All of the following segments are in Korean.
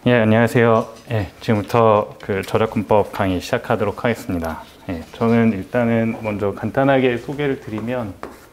예, 안녕하세요. 예, 지금부터 그 저작권법 강의 시작하도록 하겠습니다. 예, 저는 일단은 먼저 간단하게 소개를 드리면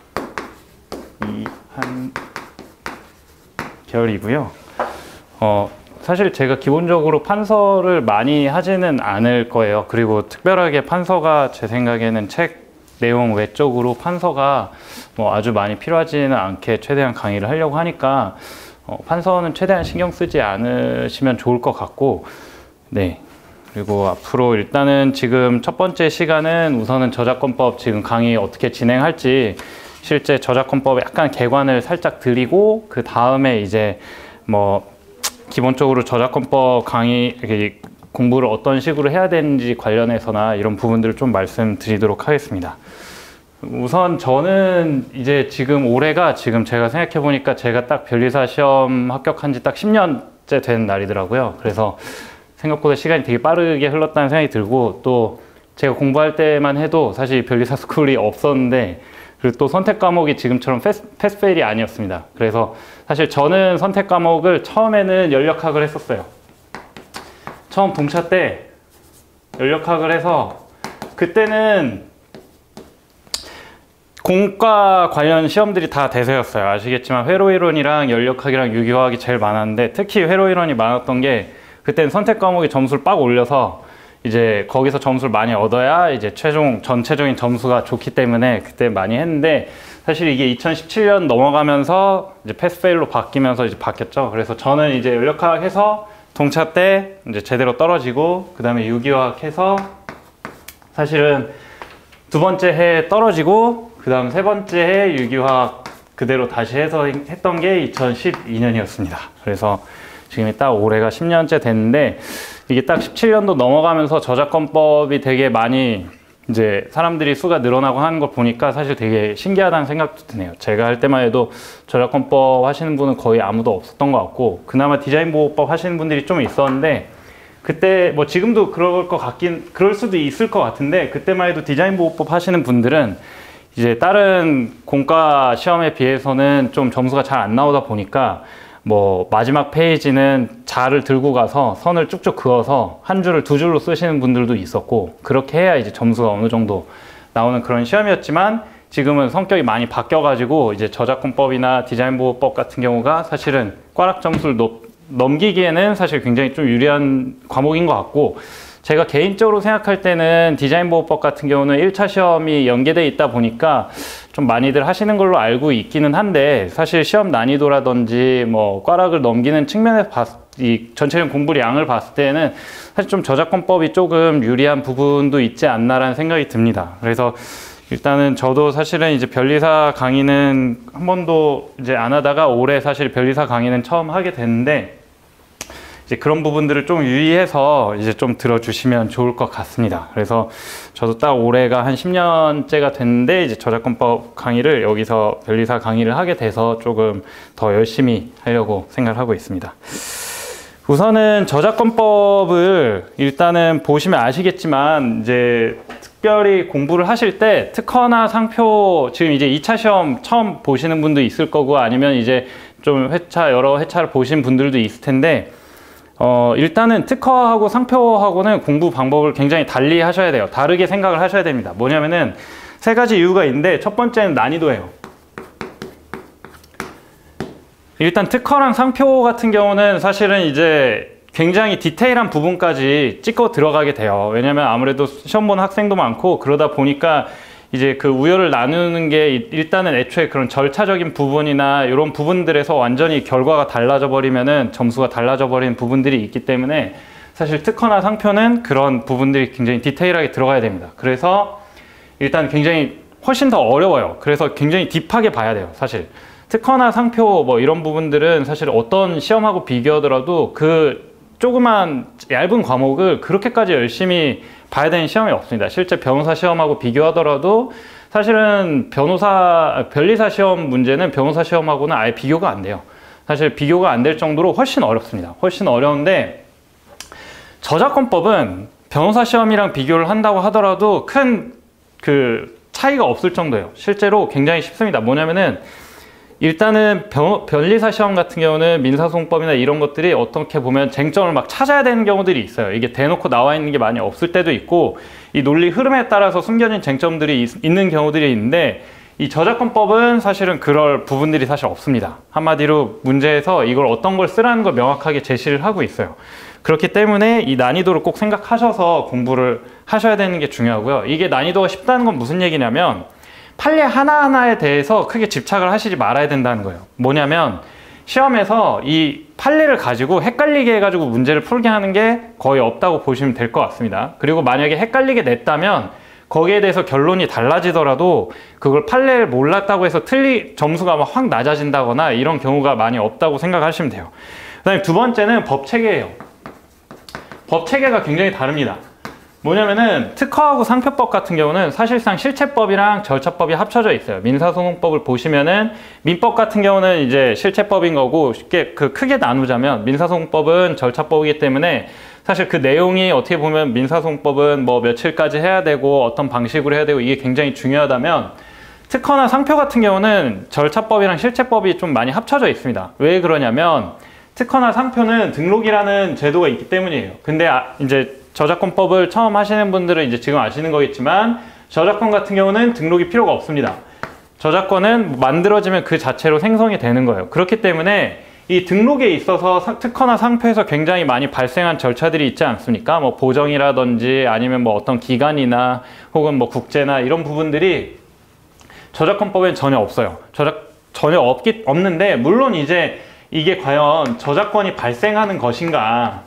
한결이고요. 사실 제가 기본적으로 판서를 많이 하지는 않을 거예요. 그리고 특별하게 판서가 제 생각에는 책 내용 외적으로 판서가 뭐 아주 많이 필요하지는 않게 최대한 강의를 하려고 하니까 판서는 최대한 신경 쓰지 않으시면 좋을 것 같고, 네. 그리고 앞으로 일단은 지금 첫 번째 시간은 우선은 저작권법 지금 강의 어떻게 진행할지 실제 저작권법에 약간 개관을 살짝 드리고, 그 다음에 이제 뭐 기본적으로 저작권법 강의 공부를 어떤 식으로 해야 되는지 관련해서나 이런 부분들을 좀 말씀드리도록 하겠습니다. 우선 저는 이제 지금 올해가 지금 제가 생각해 보니까 제가 딱 변리사 시험 합격한 지 딱 10년째 된 날이더라고요. 그래서 생각보다 시간이 되게 빠르게 흘렀다는 생각이 들고, 또 제가 공부할 때만 해도 사실 변리사 스쿨이 없었는데, 그리고 또 선택 과목이 지금처럼 패스페일이 아니었습니다. 그래서 사실 저는 선택 과목을 처음에는 연력학을 했었어요. 처음 동차 때 연력학을 해서 그때는 공과 관련 시험들이 다 대세였어요. 아시겠지만 회로이론이랑 연력학이랑 유기화학이 제일 많았는데, 특히 회로이론이 많았던 게 그때는 선택 과목의 점수를 빡 올려서 이제 거기서 점수를 많이 얻어야 이제 전체적인 점수가 좋기 때문에 그때 많이 했는데, 사실 이게 2017년 넘어가면서 이제 패스페일로 바뀌면서 이제 바뀌었죠. 그래서 저는 이제 연력학 해서 동차 때 이제 제대로 떨어지고, 그 다음에 유기화학 해서 사실은 두 번째 해 떨어지고, 그 다음 세 번째 해 유기화학 그대로 다시 해서 했던 게 2012년이었습니다. 그래서 지금 딱 올해가 10년째 됐는데, 이게 딱 17년도 넘어가면서 저작권법이 되게 많이 이제 사람들이 수가 늘어나고 하는 걸 보니까 사실 되게 신기하다는 생각도 드네요. 제가 할 때만 해도 저작권법 하시는 분은 거의 아무도 없었던 것 같고, 그나마 디자인보호법 하시는 분들이 좀 있었는데, 그때 뭐 지금도 그럴 수도 있을 것 같은데, 그때만 해도 디자인보호법 하시는 분들은 이제 다른 공과 시험에 비해서는 좀 점수가 잘 안 나오다 보니까 뭐 마지막 페이지는 자를 들고 가서 선을 쭉쭉 그어서 한 줄을 두 줄로 쓰시는 분들도 있었고, 그렇게 해야 이제 점수가 어느 정도 나오는 그런 시험이었지만, 지금은 성격이 많이 바뀌어가지고 이제 저작권법이나 디자인보호법 같은 경우가 사실은 꽈락 점수를 넘기기에는 사실 굉장히 좀 유리한 과목인 것 같고, 제가 개인적으로 생각할 때는 디자인보호법 같은 경우는 1차 시험이 연계돼 있다 보니까 좀 많이들 하시는 걸로 알고 있기는 한데, 사실 시험 난이도라든지 뭐 꽈락을 넘기는 측면에서 이 전체적인 공부량을 봤을 때는 사실 좀 저작권법이 조금 유리한 부분도 있지 않나라는 생각이 듭니다. 그래서 일단은 저도 사실은 이제 변리사 강의는 한 번도 이제 안 하다가 올해 사실 변리사 강의는 처음 하게 됐는데, 이제 그런 부분들을 좀 유의해서 이제 좀 들어주시면 좋을 것 같습니다. 그래서 저도 딱 올해가 한 10년째가 됐는데, 이제 저작권법 강의를 여기서 변리사 강의를 하게 돼서 조금 더 열심히 하려고 생각을 하고 있습니다. 우선은 저작권법을 일단은 보시면 아시겠지만, 이제 특별히 공부를 하실 때 특허나 상표, 지금 이제 2차 시험 처음 보시는 분도 있을 거고, 아니면 이제 좀 여러 회차를 보신 분들도 있을 텐데, 일단은 특허하고 상표하고는 공부 방법을 굉장히 달리 하셔야 돼요. 다르게 생각을 하셔야 됩니다. 뭐냐면은 세 가지 이유가 있는데, 첫 번째는 난이도예요. 일단 특허랑 상표 같은 경우는 사실은 이제 굉장히 디테일한 부분까지 찍고 들어가게 돼요. 왜냐면 아무래도 시험 보는 학생도 많고, 그러다 보니까 이제 그 우열을 나누는 게 일단은 애초에 그런 절차적인 부분이나 이런 부분들에서 완전히 결과가 달라져 버리면은 점수가 달라져 버리는 부분들이 있기 때문에, 사실 특허나 상표는 그런 부분들이 굉장히 디테일하게 들어가야 됩니다. 그래서 일단 굉장히 훨씬 더 어려워요. 그래서 굉장히 딥하게 봐야 돼요. 사실 특허나 상표 뭐 이런 부분들은 사실 어떤 시험하고 비교하더라도 그 조그만 얇은 과목을 그렇게까지 열심히 봐야 되는 시험이 없습니다. 실제 변호사 시험하고 비교하더라도 사실은 변리사 시험 문제는 변호사 시험하고는 아예 비교가 안 돼요. 사실 비교가 안 될 정도로 훨씬 어렵습니다. 훨씬 어려운데, 저작권법은 변호사 시험이랑 비교를 한다고 하더라도 큰 그 차이가 없을 정도예요. 실제로 굉장히 쉽습니다. 뭐냐면은 일단은 변리사 시험 같은 경우는 민사소송법이나 이런 것들이 어떻게 보면 쟁점을 막 찾아야 되는 경우들이 있어요. 이게 대놓고 나와 있는 게 많이 없을 때도 있고 이 논리 흐름에 따라서 숨겨진 쟁점들이 있는 경우들이 있는데 이 저작권법은 사실은 그럴 부분들이 사실 없습니다. 한마디로 문제에서 이걸 어떤 걸 쓰라는 걸 명확하게 제시를 하고 있어요. 그렇기 때문에 이 난이도를 꼭 생각하셔서 공부를 하셔야 되는 게 중요하고요. 이게 난이도가 쉽다는 건 무슨 얘기냐면 판례 하나하나에 대해서 크게 집착을 하시지 말아야 된다는 거예요. 뭐냐면 시험에서 이 판례를 가지고 헷갈리게 해가지고 문제를 풀게 하는 게 거의 없다고 보시면 될 것 같습니다. 그리고 만약에 헷갈리게 냈다면 거기에 대해서 결론이 달라지더라도 그걸 판례를 몰랐다고 해서 점수가 막 확 낮아진다거나 이런 경우가 많이 없다고 생각하시면 돼요. 그 다음에 두 번째는 법체계예요. 법체계가 굉장히 다릅니다. 뭐냐면은 특허하고 상표법 같은 경우는 사실상 실체법이랑 절차법이 합쳐져 있어요. 민사소송법을 보시면은 민법 같은 경우는 이제 실체법인 거고 쉽게 크게 나누자면 민사소송법은 절차법이기 때문에 사실 그 내용이 어떻게 보면 민사소송법은 뭐 며칠까지 해야 되고 어떤 방식으로 해야 되고 이게 굉장히 중요하다면 특허나 상표 같은 경우는 절차법이랑 실체법이 좀 많이 합쳐져 있습니다. 왜 그러냐면 특허나 상표는 등록이라는 제도가 있기 때문이에요. 근데 이제 저작권법을 처음 하시는 분들은 이제 지금 아시는 거겠지만 저작권 같은 경우는 등록이 필요가 없습니다. 저작권은 만들어지면 그 자체로 생성이 되는 거예요. 그렇기 때문에 이 등록에 있어서 특허나 상표에서 굉장히 많이 발생한 절차들이 있지 않습니까? 뭐 보정이라든지 아니면 뭐 어떤 기간이나 혹은 뭐 국제나 이런 부분들이 저작권법엔 전혀 없어요. 전혀 없는데 물론 이제 이게 과연 저작권이 발생하는 것인가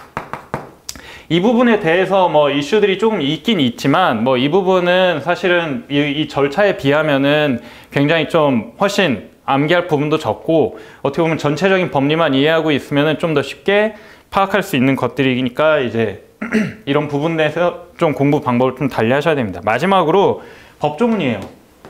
이 부분에 대해서 뭐 이슈들이 조금 있긴 있지만 뭐 이 부분은 사실은 이 절차에 비하면은 굉장히 좀 훨씬 암기할 부분도 적고 어떻게 보면 전체적인 법리만 이해하고 있으면은 좀 더 쉽게 파악할 수 있는 것들이니까 이제 이런 부분에서 좀 공부 방법을 좀 달리 하셔야 됩니다. 마지막으로 법조문이에요.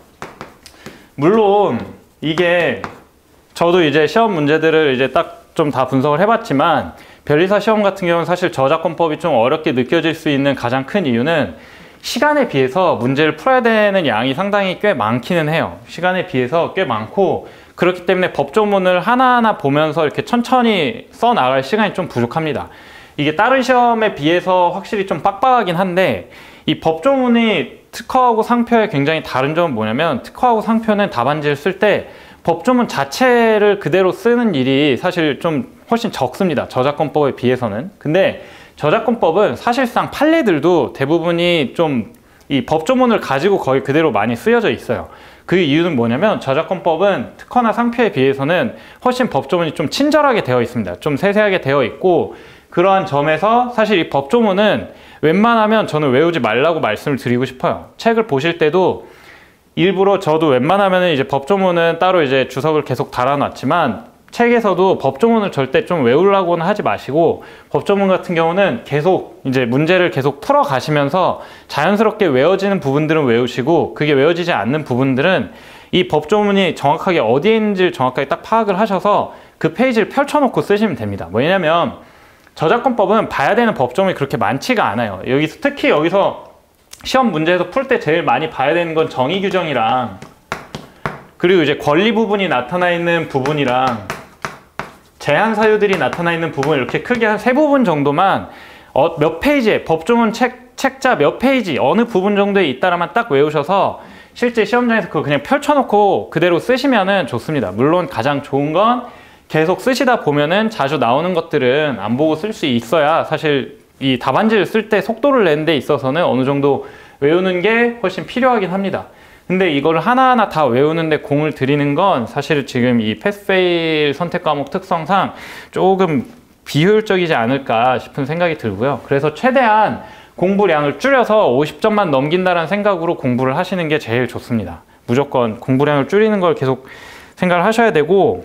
물론 이게 저도 이제 시험 문제들을 이제 딱 좀 다 분석을 해봤지만 변리사 시험 같은 경우는 사실 저작권법이 좀 어렵게 느껴질 수 있는 가장 큰 이유는 시간에 비해서 문제를 풀어야 되는 양이 상당히 꽤 많기는 해요. 시간에 비해서 꽤 많고 그렇기 때문에 법조문을 하나하나 보면서 이렇게 천천히 써 나갈 시간이 좀 부족합니다. 이게 다른 시험에 비해서 확실히 좀 빡빡하긴 한데 이 법조문이 특허하고 상표의 굉장히 다른 점은 뭐냐면 특허하고 상표는 답안지를 쓸 때 법조문 자체를 그대로 쓰는 일이 사실 좀 훨씬 적습니다. 저작권법에 비해서는. 근데 저작권법은 사실상 판례들도 대부분이 좀 이 법조문을 가지고 거의 그대로 많이 쓰여져 있어요. 그 이유는 뭐냐면 저작권법은 특허나 상표에 비해서는 훨씬 법조문이 좀 친절하게 되어 있습니다. 좀 세세하게 되어 있고 그러한 점에서 사실 이 법조문은 웬만하면 저는 외우지 말라고 말씀을 드리고 싶어요. 책을 보실 때도 일부러 저도 웬만하면 이제 법조문은 따로 이제 주석을 계속 달아놨지만 책에서도 법조문을 절대 좀 외우려고는 하지 마시고 법조문 같은 경우는 계속 이제 문제를 계속 풀어 가시면서 자연스럽게 외워지는 부분들은 외우시고 그게 외워지지 않는 부분들은 이 법조문이 정확하게 어디에 있는지 정확하게 딱 파악을 하셔서 그 페이지를 펼쳐놓고 쓰시면 됩니다. 왜냐면 저작권법은 봐야 되는 법조문이 그렇게 많지가 않아요. 특히 여기서 시험 문제에서 풀 때 제일 많이 봐야 되는 건 정의 규정이랑 그리고 이제 권리 부분이 나타나 있는 부분이랑 제한 사유들이 나타나 있는 부분 이렇게 크게 한 3부분 정도만 몇 페이지에 법조문 책자 몇 페이지 어느 부분 정도에 있다라만 딱 외우셔서 실제 시험장에서 그거 그냥 펼쳐놓고 그대로 쓰시면은 좋습니다. 물론 가장 좋은 건 계속 쓰시다 보면은 자주 나오는 것들은 안 보고 쓸 수 있어야 사실 이 답안지를 쓸 때 속도를 내는 데 있어서는 어느 정도 외우는 게 훨씬 필요하긴 합니다. 근데 이걸 하나하나 다 외우는데 공을 들이는 건 사실 지금 이 패스페일 선택 과목 특성상 조금 비효율적이지 않을까 싶은 생각이 들고요. 그래서 최대한 공부량을 줄여서 50점만 넘긴다는 생각으로 공부를 하시는 게 제일 좋습니다. 무조건 공부량을 줄이는 걸 계속 생각을 하셔야 되고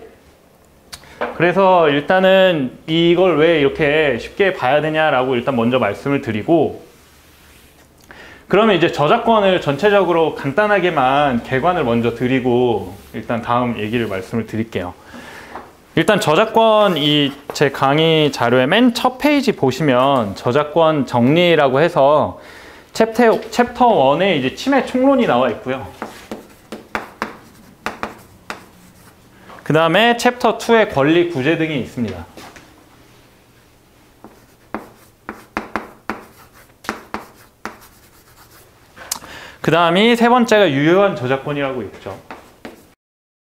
그래서 일단은 이걸 왜 이렇게 쉽게 봐야 되냐라고 일단 먼저 말씀을 드리고 그러면 이제 저작권을 전체적으로 간단하게만 개관을 먼저 드리고 일단 다음 얘기를 말씀을 드릴게요. 일단 저작권 제 강의 자료의 맨 첫 페이지 보시면 저작권 정리라고 해서 챕터 1에 이제 침해 총론이 나와 있고요. 그 다음에 챕터 2의 권리 구제 등이 있습니다. 그 다음이 세 번째가 유효한 저작권이라고 있죠.